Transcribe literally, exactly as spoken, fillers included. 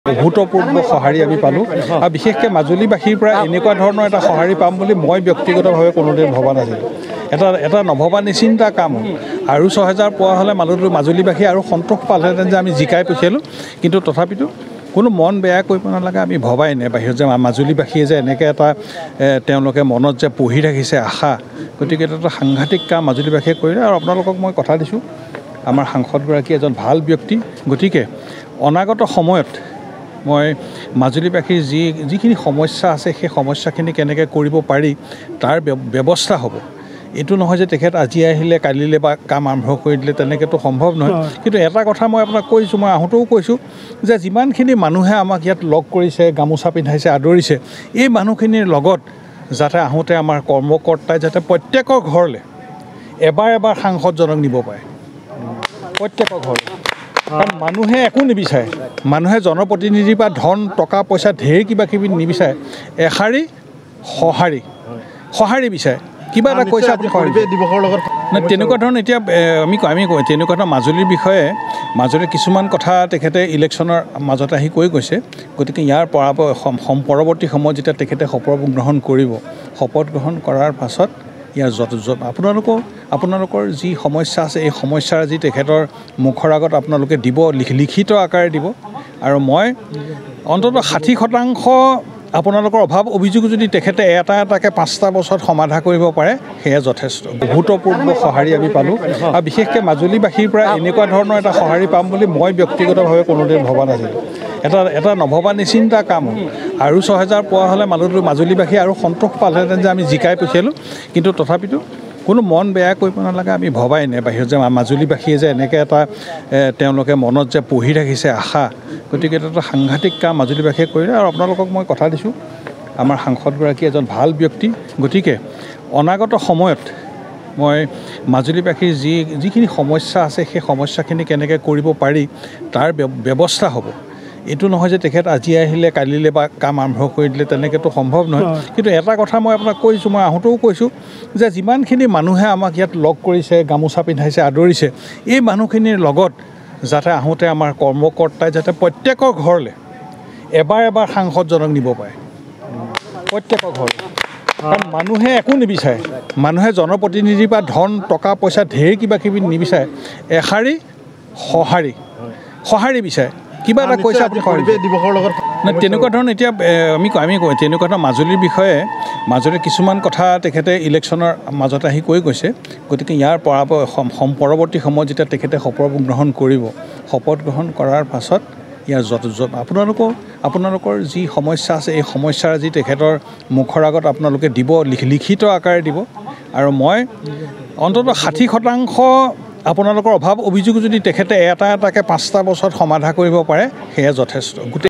ভূতপূৰ্ব সঁহাৰি আমি পালোঁ আৰু বিশেষকৈ মাজুলীবাসীৰ পৰা এনেকুৱা ধৰণৰ এটা সঁহাৰি পাম বুলি মই ব্যক্তিগতভাৱে কোনোদিন ভবা নাছিলোঁ। এটা এটা নভবা নিচিন্তা কাম আৰু ছয় হাজাৰ পোৱা হ'লে মানুহ মাজুলীবাসী আৰু সন্তোষ পালেহেঁতেন যে আমি জিকাই পঠিয়ালোঁ, কিন্তু তথাপিতো কোনো মন বেয়া কৰিব নালাগে। আমি ভবাই নাই বাহিৰত যে মাজুলীবাসীয়ে যে এনেকৈ এটা তেওঁলোকে মনত যে পঢ়ি ৰাখিছে আশা, গতিকে এটা সাংঘাতিক কাম মাজুলীবাসীয়ে কৰিলে। আৰু আপোনালোকক মই কথা দিছোঁ, আমাৰ সাংসদগৰাকী এজন ভাল ব্যক্তি, গতিকে অনাগত সময়ত মই মাজুলীবাসীৰ যি যিখিনি সমস্যা আছে সেই সমস্যাখিনি কেনেকৈ কৰিব পাৰি তাৰ ব্যৱস্থা হ'ব। এইটো নহয় যে তেখেত আজি আহিলে কালিলৈ বা কাম আৰম্ভ কৰি দিলে, তেনেকৈতো সম্ভৱ নহয়। কিন্তু এটা কথা মই আপোনাক কৈছোঁ, মই আহোঁতেও কৈছোঁ যে যিমানখিনি মানুহে আমাক ইয়াত লগ কৰিছে, গামোচা পিন্ধাইছে, আদৰিছে, এই মানুহখিনিৰ লগত যাতে আহোঁতে আমাৰ কৰ্মকৰ্তাই যাতে প্ৰত্যেকৰ ঘৰলৈ এবাৰ এবাৰ সাংসদজনক নিব পাৰে, প্ৰত্যেকৰ ঘৰলৈ। কাৰণ মানুহে একো নিবিচাৰে, মানুহে জনপ্ৰতিনিধিৰ পৰা ধন টকা পইচা ঢেৰ কিবা কিবি নিবিচাৰে, এশাৰী সঁহাৰি সঁহাৰি বিচাৰে। কিবা এটা কৈছে আপুনি দিৱসৰ লগত নাই তেনেকুৱা ধৰণৰ। এতিয়া আমি আমি তেনেকুৱা ধৰণৰ মাজুলীৰ বিষয়ে মাজুলীৰ কিছুমান কথা তেখেতে ইলেকশ্যনৰ মাজতে আহি কৈ গৈছে। গতিকে ইয়াৰ পৰা পৰৱৰ্তী সময়ত যেতিয়া তেখেতে শপত গ্ৰহণ কৰিব, শপত গ্ৰহণ কৰাৰ পাছত ইয়াৰ য'ত য'ত আপোনালোকৰ আপোনালোকৰ যি সমস্যা আছে, এই সমস্যাৰ যি তেখেতৰ মুখৰ আগত আপোনালোকে দিব, লিখিত আকাৰে দিব। আৰু মই অন্ততঃ ষাঠি শতাংশ আপোনালোকৰ অভাৱ অভিযোগ যদি তেখেতে এটা এটাকৈ পাঁচটা বছৰত সমাধা কৰিব পাৰে, সেয়া যথেষ্ট। ভূতপূৰ্ব সঁহাৰি আমি পালোঁ আৰু বিশেষকৈ মাজুলীবাসীৰ পৰা এনেকুৱা ধৰণৰ এটা সঁহাৰি পাম বুলি মই ব্যক্তিগতভাৱে কোনোদিন ভবা নাছিলোঁ। এটা এটা নভবা নিচিন্তা কাম আৰু ছয় হাজাৰ পোৱা হ'লে মানুহ মাজুলীবাসী আৰু সন্তোষ পালেহেঁতেন যে আমি জিকাই পঠিয়ালোঁ, কিন্তু তথাপিতো কোনো মন বেয়া কৰিব নালাগে। আমি ভবাই নাই বাহিৰত যে মাজুলীবাসীয়ে যে এনেকৈ এটা তেওঁলোকে মনত যে পঢ়ি ৰাখিছে আশা, গতিকে এটা সাংঘাতিক কাম মাজুলীবাসীয়ে কৰিলে। আৰু আপোনালোকক মই কথা দিছোঁ, আমাৰ সাংসদগৰাকী এজন ভাল ব্যক্তি, গতিকে অনাগত সময়ত মই মাজুলীবাসীৰ যি যিখিনি সমস্যা আছে সেই সমস্যাখিনি কেনেকৈ কৰিব পাৰি তাৰ ব্যৱস্থা হ'ব। এইটো নহয় যে তেখেত আজি আহিলে কালিলৈ বা কাম আৰম্ভ কৰি দিলে, তেনেকৈতো সম্ভৱ নহয়। কিন্তু এটা কথা মই আপোনাক কৈছোঁ, মই আহোঁতেও কৈছোঁ যে যিমানখিনি মানুহে আমাক ইয়াত লগ কৰিছে, গামোচা পিন্ধাইছে, আদৰিছে, এই মানুহখিনিৰ লগত যাতে আহোঁতে আমাৰ কৰ্মকৰ্তাই যাতে প্ৰত্যেকৰ ঘৰলৈ এবাৰ এবাৰ সাংসদজনক নিব পাৰে, প্ৰত্যেকৰ ঘৰলৈ। কাৰণ মানুহে একো নিবিচাৰে, মানুহে জনপ্ৰতিনিধিৰ পৰা ধন টকা পইচা ঢেৰ কিবা কিবি নিবিচাৰে, এশাৰী সঁহাৰি সঁহাৰি বিচাৰে। কিবা এটা কৈছে আপুনি দিৱসৰ লগত নাই তেনেকুৱা ধৰণৰ। এতিয়া আমি আমি তেনেকুৱা ধৰণৰ মাজুলীৰ বিষয়ে মাজুলীৰ কিছুমান কথা তেখেতে ইলেকশ্যনৰ মাজতে আহি কৈ গৈছে। গতিকে ইয়াৰ পৰা পৰৱৰ্তী সময়ত যেতিয়া তেখেতে শপত গ্ৰহণ কৰিব, শপত গ্ৰহণ কৰাৰ পাছত ইয়াৰ য'ত য'ত আপোনালোকৰ আপোনালোকৰ যি সমস্যা আছে, এই সমস্যাৰ যি তেখেতৰ মুখৰ আগত আপোনালোকে দিব, লিখিত আকাৰে দিব। আৰু মই অন্ততঃ ষাঠি শতাংশ আপোনালোকৰ অভাৱ অভিযোগ যদি তেখেতে এটা এটাকৈ পাঁচটা বছৰত সমাধা কৰিব পাৰে, সেয়া যথেষ্ট। গোটেই